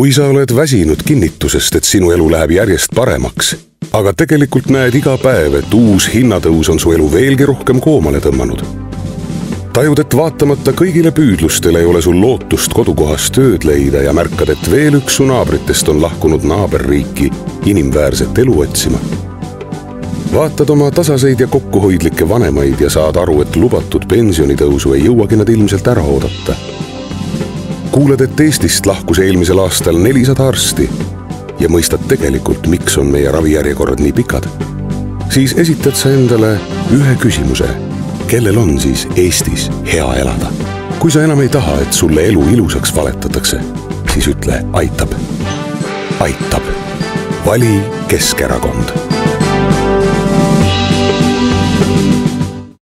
Kui sa oled väsinud kinnitusest, et sinu elu läheb järjest paremaks, aga tegelikult näed iga päev, et uus hinnatõus on su elu veelgi rohkem koomale tõmmanud. Tajud, et vaatamata kõigile püüdlustele ei ole sul lootust kodukohas tööd leida ja märkad, et veel üks su naabritest on lahkunud naaberriiki inimväärset elu otsima. Vaatad oma tasaseid ja kokkuhoidlikke vanemaid ja saad aru, et lubatud pensionitõusu ei jõuagi nad ilmselt ära oodata. Kuuled, et Eestist lahkus eelmisel aastal 400 arsti ja mõistad tegelikult, miks on meie ravijärjekorrad nii pikad. Siis esitad sa endale ühe küsimuse. Kellel on siis Eestis hea elada? Kui sa enam ei taha, et sulle elu ilusaks valetatakse, siis ütle aitab. Aitab. Vali Keskerakond.